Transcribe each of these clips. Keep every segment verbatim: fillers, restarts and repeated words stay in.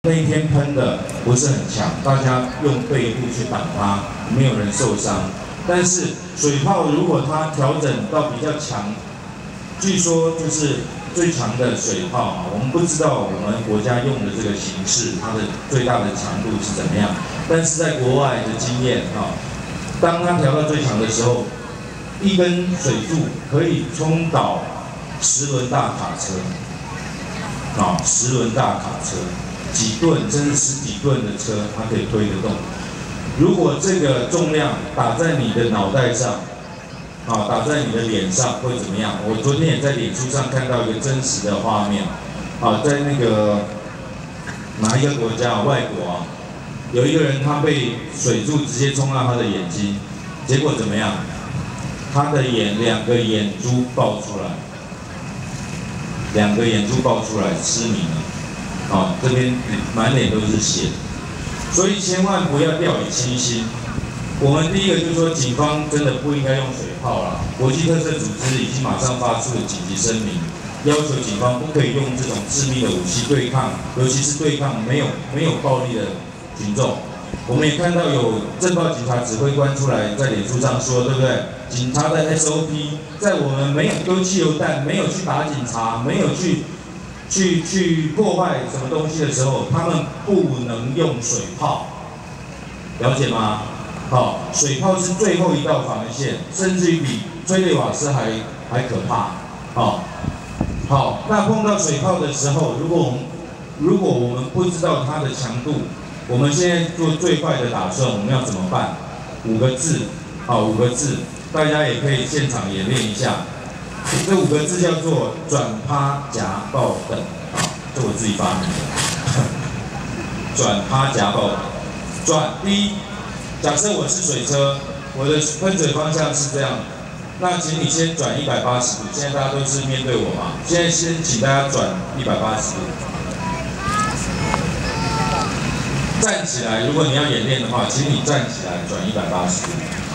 那一天喷的不是很强，大家用背部去挡它，没有人受伤。但是水炮如果它调整到比较强，据说就是最强的水炮啊，我们不知道我们国家用的这个形式，它的最大的强度是怎么样。但是在国外的经验啊，当它调到最强的时候，一根水柱可以冲倒十轮大卡车，啊，十轮大卡车，几吨甚至十几吨的车，它可以推得动。如果这个重量打在你的脑袋上，啊，打在你的脸上会怎么样？我昨天也在脸书上看到一个真实的画面，啊，在那个哪一个国家？外国啊，有一个人他被水柱直接冲到他的眼睛，结果怎么样？他的眼两个眼珠爆出来，两个眼珠爆出来，失明了，啊，这边满脸都是血，所以千万不要掉以轻心。我们第一个就是说，警方真的不应该用水炮啦。国际特赦组织已经马上发出了紧急声明，要求警方不可以用这种致命的武器对抗，尤其是对抗没有没有暴力的群众。我们也看到有政报警察指挥官出来在脸书上说，对不对？警察的 S O P 在我们没有丢汽油弹、没有去打警察、没有去去去破坏什么东西的时候，他们不能用水炮，了解吗？好，水炮是最后一道防线，甚至于比催泪瓦斯还还可怕。好，好，那碰到水炮的时候，如果我们如果我们不知道它的强度，我们现在做最坏的打算，我们要怎么办？五个字，好，五个字，大家也可以现场演练一下。这五个字叫做转趴夹爆等，啊，这我自己发明的。转趴夹爆等，转第一。假设我是水车，我的喷水方向是这样，那请你先转一百八十度。现在大家都是面对我嘛，现在先请大家转一百八十度。站起来，如果你要演练的话，请你站起来转一百八十度。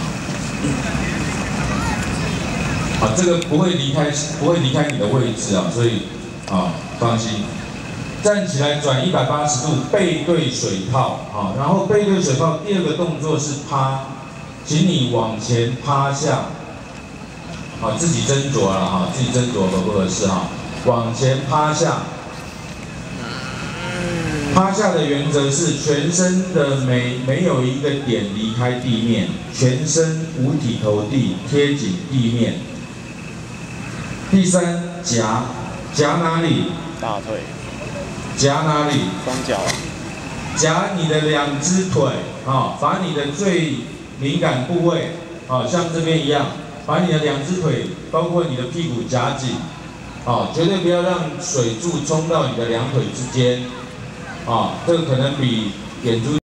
好，这个不会离开，不会离开你的位置啊，所以啊，放心。站起来转一百八十度，背对水炮，好，然后背对水炮。第二个动作是趴，请你往前趴下，好，自己斟酌了哈，自己斟酌合不合适哈，往前趴下。趴下的原则是全身的每没有一个点离开地面，全身五体投地，贴紧地面。第三，夹，夹哪里？ 大腿。 夹哪里？ 双脚。 夹你的两只腿，啊，把你的最敏感部位，啊，像这边一样，把你的两只腿，包括你的屁股夹紧，啊，绝对不要让水柱冲到你的两腿之间，啊，这个可能比眼珠。